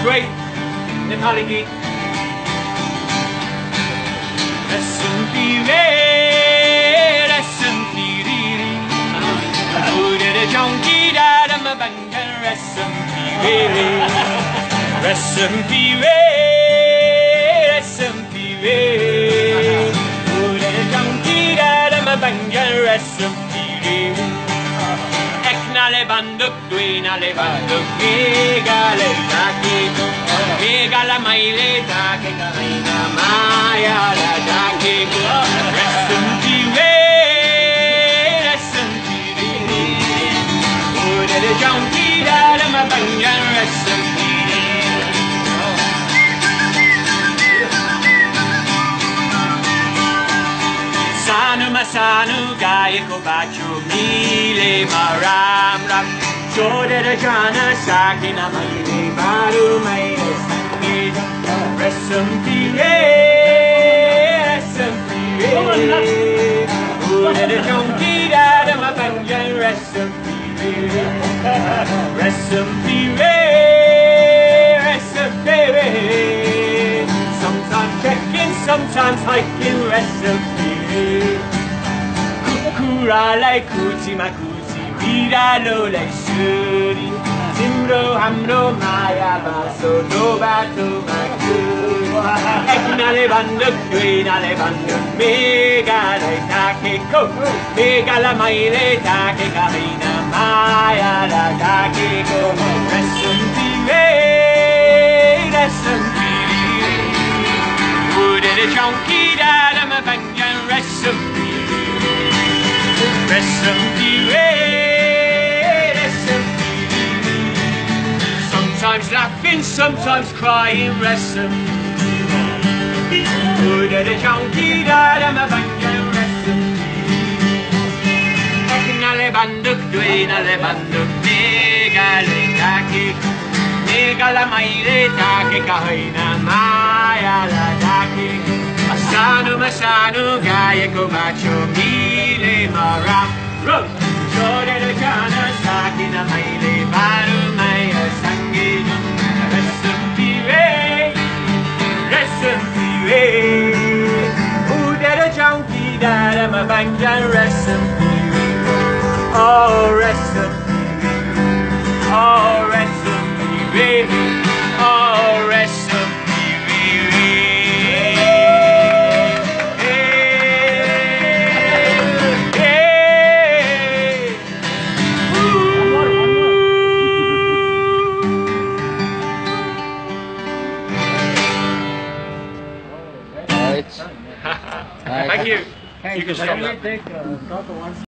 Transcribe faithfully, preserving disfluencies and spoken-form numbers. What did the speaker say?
great Nepali गीत रसम पीवे रसम पीरी उड़े जाऊंगी दारम बंधन रसम पीवे रसम पीवे रसम पीवे उड़े जाऊंगी दारम बंधन रसम पीवे Eknale banduk duinale banduk megale takiko megala maile takika ina maya la takiko resum piwe resum piwe ode de jonki dala mabangan resum Sanu masanu gaya ko bacho mile maram ram Chode de jana saki na maile baru maile sange Resum piye, resum piye Ude de jonki dada mabangan resum piye Resum piye, resum piye Sometimes trekking, sometimes hiking resum Kukura like kuti makuti, vida lo like shuri. Simro hamro maya baso no bato maku. Eknale banduk, duinale banduk, mega like takiko, mega la maile take kahina maya la takiko. Resum piwe, resum piwe. Ude de chonki dada mabangan resum piwe. Resum piwe, resum piwe. Sometimes laughing, sometimes crying, resum piwe. Ude de chonki dada mabangan resum piwe. Eknale banduk, duinale banduk, megale takiko, megala maile take kahina maya la takiko. Masanu masanu gaya ko macho mile maram ro chode de jana saki na maile baru maya sange resum piwe resum piwe ude de jonki dada mabangan resum piwe oh resum piwe oh resum piwe oh resum Thank you. Hey, You can stop that. take uh, stop the one.